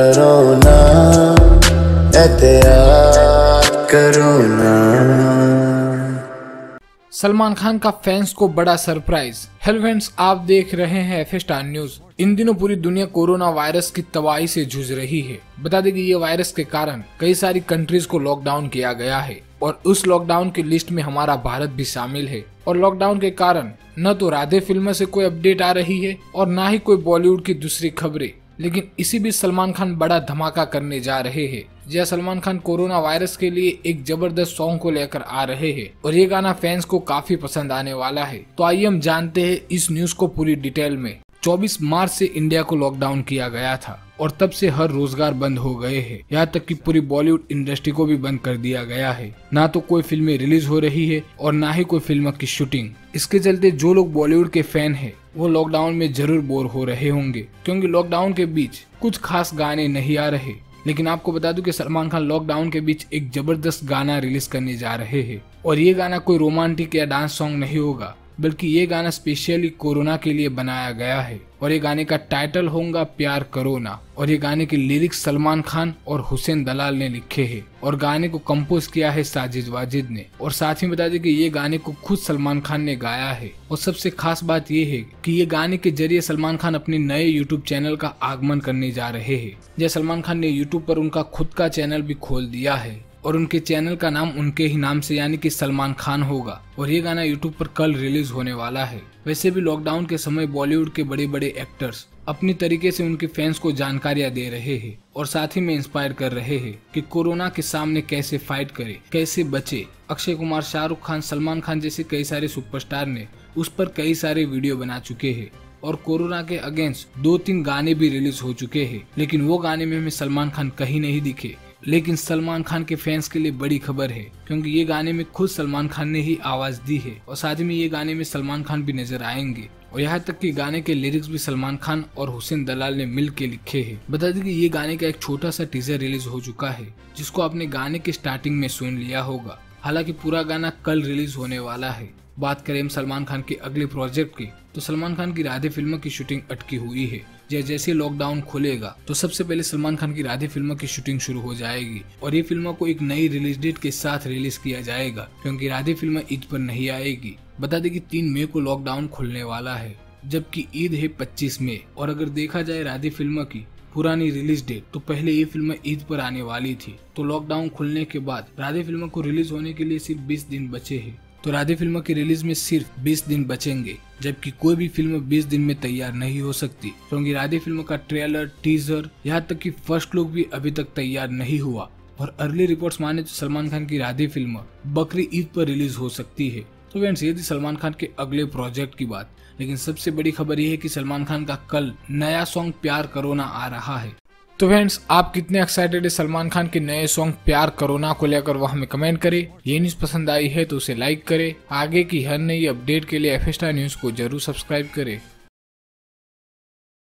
करो ना, एहतियात करो ना। सलमान खान का फैंस को बड़ा सरप्राइज। हेलो फ्रेंड्स, आप देख रहे हैं एफ स्टार न्यूज। इन दिनों पूरी दुनिया कोरोना वायरस की तबाही से जूझ रही है। बता दें कि ये वायरस के कारण कई सारी कंट्रीज को लॉकडाउन किया गया है और उस लॉकडाउन की लिस्ट में हमारा भारत भी शामिल है। और लॉकडाउन के कारण न तो राधे फिल्म से कोई अपडेट आ रही है और न ही कोई बॉलीवुड की दूसरी खबरें। लेकिन इसी बीच सलमान खान बड़ा धमाका करने जा रहे हैं। जहाँ सलमान खान कोरोना वायरस के लिए एक जबरदस्त सॉन्ग को लेकर आ रहे हैं और ये गाना फैंस को काफी पसंद आने वाला है। तो आइए हम जानते हैं इस न्यूज को पूरी डिटेल में। 24 मार्च से इंडिया को लॉकडाउन किया गया था और तब से हर रोजगार बंद हो गए हैं। यहाँ तक कि पूरी बॉलीवुड इंडस्ट्री को भी बंद कर दिया गया है। ना तो कोई फिल्में रिलीज हो रही है और ना ही कोई फिल्म की शूटिंग। इसके चलते जो लोग बॉलीवुड के फैन हैं वो लॉकडाउन में जरूर बोर हो रहे होंगे, क्योंकि लॉकडाउन के बीच कुछ खास गाने नहीं आ रहे। लेकिन आपको बता दूं कि सलमान खान लॉकडाउन के बीच एक जबरदस्त गाना रिलीज करने जा रहे हैं और ये गाना कोई रोमांटिक या डांस सॉन्ग नहीं होगा, बल्कि ये गाना स्पेशली कोरोना के लिए बनाया गया है। और ये गाने का टाइटल होगा प्यार करो ना। और ये गाने के लिरिक्स सलमान खान और हुसैन दलाल ने लिखे हैं और गाने को कंपोज किया है साजिद वाजिद ने। और साथ ही बता दें कि ये गाने को खुद सलमान खान ने गाया है। और सबसे खास बात ये है कि ये गाने के जरिए सलमान खान अपने नए यूट्यूब चैनल का आगमन करने जा रहे हैं। जैसे सलमान खान ने यूट्यूब पर उनका खुद का चैनल भी खोल दिया है और उनके चैनल का नाम उनके ही नाम से यानी कि सलमान खान होगा। और ये गाना यूट्यूब पर कल रिलीज होने वाला है। वैसे भी लॉकडाउन के समय बॉलीवुड के बड़े बड़े एक्टर्स अपनी तरीके से उनके फैंस को जानकारियां दे रहे हैं और साथ ही में इंस्पायर कर रहे हैं कि कोरोना के सामने कैसे फाइट करे, कैसे बचे। अक्षय कुमार, शाहरुख खान, सलमान खान जैसे कई सारे सुपरस्टार ने उस पर कई सारे वीडियो बना चुके हैं और कोरोना के अगेंस्ट 2-3 गाने भी रिलीज हो चुके हैं। लेकिन वो गाने में हमें सलमान खान कहीं नहीं दिखे। लेकिन सलमान खान के फैंस के लिए बड़ी खबर है, क्योंकि ये गाने में खुद सलमान खान ने ही आवाज दी है और साथ ही में ये गाने में सलमान खान भी नजर आएंगे। और यहाँ तक कि गाने के लिरिक्स भी सलमान खान और हुसैन दलाल ने मिल के लिखे हैं। बता दें कि ये गाने का एक छोटा सा टीजर रिलीज हो चुका है, जिसको आपने गाने के स्टार्टिंग में सुन लिया होगा। हालांकि पूरा गाना कल रिलीज होने वाला है। बात करें हम सलमान खान के अगले प्रोजेक्ट की, तो सलमान खान की राधे फिल्म की शूटिंग अटकी हुई है। जैसे लॉकडाउन खुलेगा तो सबसे पहले सलमान खान की राधे फिल्म की शूटिंग शुरू हो जाएगी और ये फिल्म को एक नई रिलीज डेट के साथ रिलीज किया जाएगा, क्योंकि राधे फिल्म ईद पर नहीं आएगी। बता दें कि 3 मई को लॉकडाउन खुलने वाला है, जबकि ईद है 25 मई। और अगर देखा जाए राधे फिल्म की पुरानी रिलीज डेट, तो पहले ये फिल्म ईद पर आने वाली थी। तो लॉकडाउन खुलने के बाद राधे फिल्म को रिलीज होने के लिए सिर्फ 20 दिन बचे हैं। तो राधे फिल्म की रिलीज में सिर्फ 20 दिन बचेंगे, जबकि कोई भी फिल्म 20 दिन में तैयार नहीं हो सकती, क्योंकि राधे फिल्म का ट्रेलर, टीजर, यहाँ तक कि फर्स्ट लुक भी अभी तक तैयार नहीं हुआ। और अर्ली रिपोर्ट्स माने तो सलमान खान की राधे फिल्म बकरी ईद पर रिलीज हो सकती है। तो फ्रेंड्स, ये थी सलमान खान के अगले प्रोजेक्ट की बात। लेकिन सबसे बड़ी खबर ये है कि सलमान खान का कल नया सॉन्ग प्यार करो ना आ रहा है। तो फ्रेंड्स, आप कितने एक्साइटेड है सलमान खान के नए सॉन्ग प्यार करो ना को लेकर, वो हमें कमेंट करें। ये न्यूज पसंद आई है तो उसे लाइक करें। आगे की हर नई अपडेट के लिए एफ स्टार न्यूज को जरूर सब्सक्राइब करें।